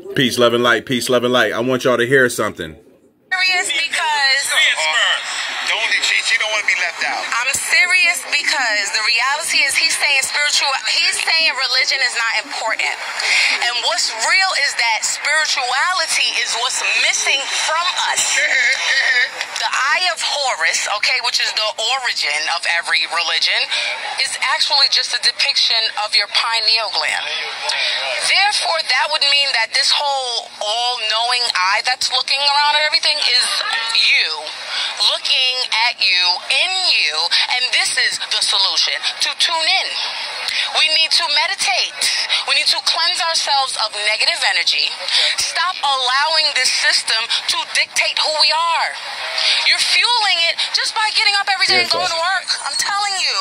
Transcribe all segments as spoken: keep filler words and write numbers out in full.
Peace, love, and light. Peace, love, and light. I want y'all to hear something. Serious because don't she, she don't want to be left out. I'm serious because the reality is he's saying spiritual. He's saying religion is not important, and what's real is that spirituality is what's missing from us. The Eye of Horus, okay, which is the origin of every religion, is actually just a depiction of your pineal gland. Therefore, that would mean that this whole all-knowing eye that's looking around at everything is you, looking at you, in you, and this is the solution, to tune in. We need to meditate. We need to cleanse ourselves of negative energy. Stop allowing this system to dictate who we are. You're fueling it just by getting up every day and going to work. I'm telling you.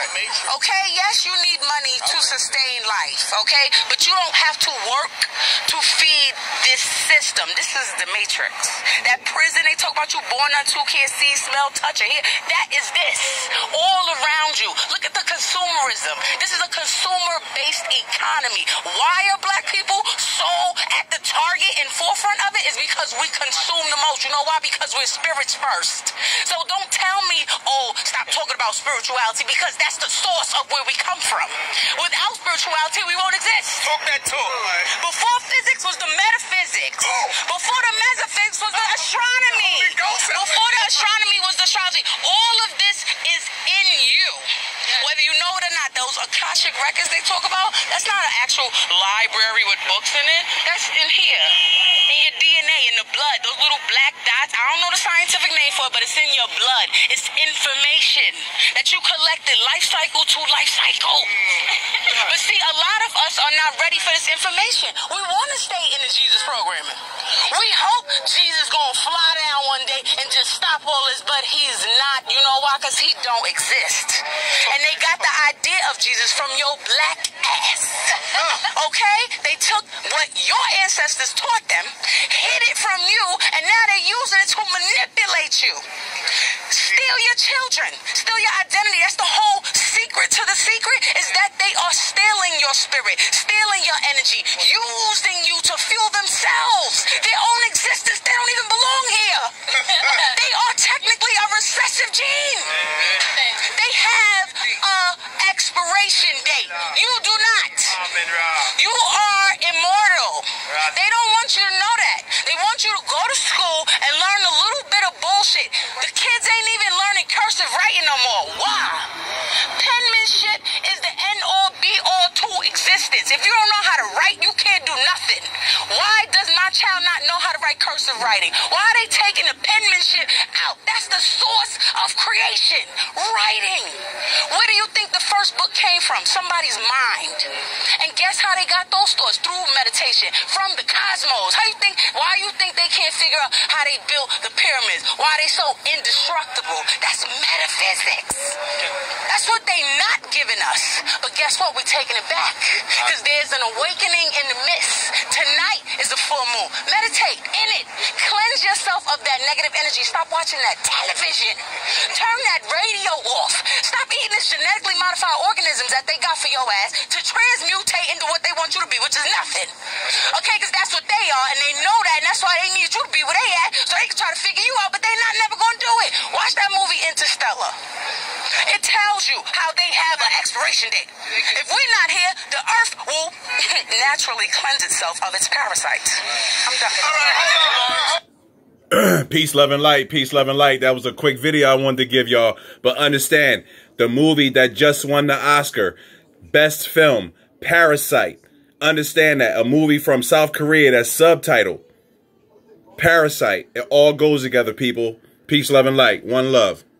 Okay, yes, you need money to sustain life, okay? But you don't have to work to feed this system. This is the matrix. That prison they talk about, you born unto, can't see, smell, touch, or hear. That is this. All around you. Look at the consumerism. This is a consumer-based economy. Why are black people so at the target and forefront of it? Is because we consume the most. You know why? Because we're spirits first. So don't tell me, oh, stop talking about spirituality, because that's the source of where we come from. Without spirituality, we won't exist. Talk that talk. Before physics was the metaphysics. Before the metaphysics was the astronomy. Before the astronomy was the astrology. All of this is in you. Whether you know it or not, those Akashic records they talk about, that's not an actual library with books in it. That's in here. In your D N A, in the blood. Those little black dots. I don't know the scientific name for it, but it's in your blood. It's information that you collected life cycle to life cycle. But see, a lot of us are not ready for this information. We want to stay in the Jesus programming. We hope Jesus gonna fly down one day and just stop all this, but he's not. You know why? Because he don't exist. And they got the idea of Jesus from your black ass. Okay? They took what your ancestors taught them, hid it from you, and now they're using it to manipulate you. Steal your children. Steal your identity. That's the whole secret to the secret, is that they are stealing your spirit, stealing your energy, using you to fuel themselves. Their own existence, they don't even belong here. They are technically a recessive gene. They have a expiration date. You do not. You are immortal. They don't want you to know that. They want you to go to school and learn a little bit of bullshit. The kids ain't even learning cursive writing no more. Why? Penmanship is the end-all, be-all to existence. If you don't know how to write, you can't do nothing. Why does my child not know how to write cursive writing? Why are they taking the penmanship out? That's the source of creation. Writing. Where do you think the first book came from? Somebody's mind. And guess how they got those thoughts? Through meditation. From the cosmos. How you think? Why you think they can't figure out how they built the pyramids? Why they so indestructible? That's metaphysics. That's what they not giving us. But guess what? We're taking it back. Because there's an awakening in the mist. Tonight is the full moon. Meditate in it. Cleanse yourself of that negative energy. Stop watching that television. Turn that radio off. Stop eating this genetically modified organisms that they got for your ass to transmutate into what they want you to be, which is nothing. Okay, because that's what they are, and they know that, and that's why they need you to be where they at, so they can try to figure you out, but they not never gonna do it. Watch that movie Interstellar. It tells you how they have an expiration date. If we're not here, the earth will naturally cleanse itself of its parasites. I'm done. All right. Peace, love, and light. Peace, love, and light. That was a quick video I wanted to give y'all. But understand, the movie that just won the Oscar, Best Film, Parasite. Understand that. A movie from South Korea that's subtitled Parasite. It all goes together, people. Peace, love, and light. One love.